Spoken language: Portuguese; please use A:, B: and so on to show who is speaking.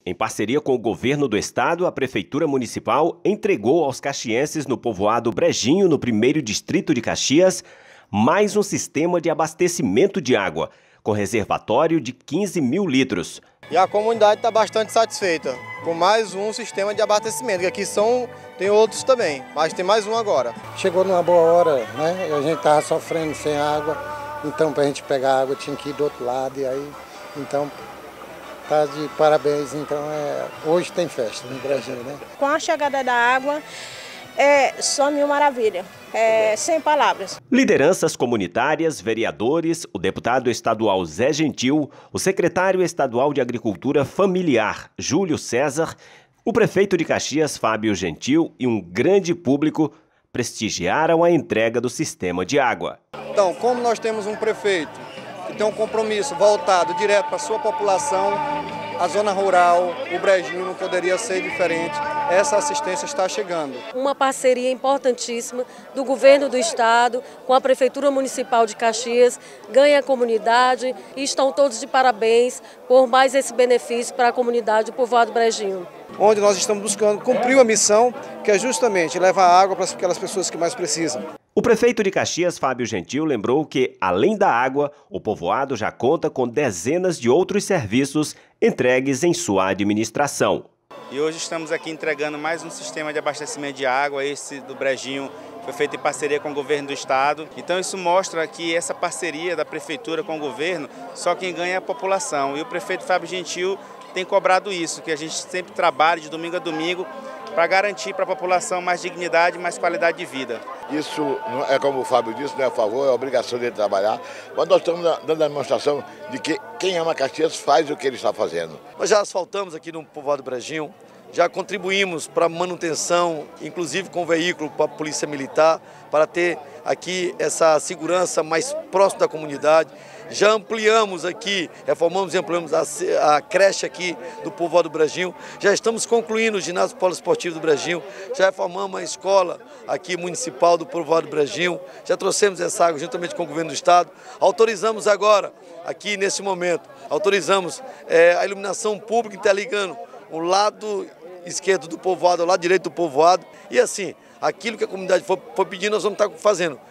A: Em parceria com o governo do estado, a Prefeitura Municipal entregou aos caxienses no povoado Brejinho, no 1º Distrito de Caxias, mais um sistema de abastecimento de água, com reservatório de 15 mil litros.
B: E a comunidade está bastante satisfeita com mais um sistema de abastecimento, que aqui tem outros também, mas tem mais um agora.
C: Chegou numa boa hora, né? A gente estava sofrendo sem água, então para a gente pegar água tinha que ir do outro lado, e aí, então, tá de parabéns. Então, hoje tem festa no Brasil, né?
D: Com a chegada da água, só mil maravilha. Sem palavras.
A: Lideranças comunitárias, vereadores, o deputado estadual Zé Gentil, o secretário estadual de Agricultura Familiar, Júlio César, o prefeito de Caxias, Fábio Gentil, e um grande público prestigiaram a entrega do sistema de água.
B: Então, como nós temos um prefeito que tem um compromisso voltado direto para a sua população, a zona rural, o Brejinho não poderia ser diferente. Essa assistência está chegando.
E: Uma parceria importantíssima do governo do estado com a Prefeitura Municipal de Caxias, ganha a comunidade e estão todos de parabéns por mais esse benefício para a comunidade do povoado Brejinho.
B: Onde nós estamos buscando cumprir uma missão que é justamente levar água para aquelas pessoas que mais precisam.
A: O prefeito de Caxias, Fábio Gentil, lembrou que, além da água, o povoado já conta com dezenas de outros serviços entregues em sua administração.
F: E hoje estamos aqui entregando mais um sistema de abastecimento de água, esse do Brejinho, foi feito em parceria com o governo do estado. Então isso mostra que essa parceria da prefeitura com o governo, só quem ganha é a população. E o prefeito Fábio Gentil tem cobrado isso, que a gente sempre trabalhe de domingo a domingo para garantir para a população mais dignidade e mais qualidade de vida.
G: Isso é como o Fábio disse, não é a favor, é a obrigação dele trabalhar, mas nós estamos dando a demonstração de que quem ama Caxias faz o que ele está fazendo.
H: Nós já asfaltamos aqui no povoado Brejinho, já contribuímos para a manutenção, inclusive com veículo para a Polícia Militar, para ter aqui essa segurança mais próxima da comunidade. Já ampliamos aqui, reformamos e ampliamos a creche aqui do povoado Brejinho. Já estamos concluindo o ginásio poliesportivo do Brejinho. Já reformamos a escola aqui municipal do povoado Brejinho. Já trouxemos essa água juntamente com o governo do estado. Autorizamos agora, aqui nesse momento, autorizamos a iluminação pública interligando o lado esquerdo do povoado ao lado direito do povoado. E assim, aquilo que a comunidade for pedindo, nós vamos estar fazendo.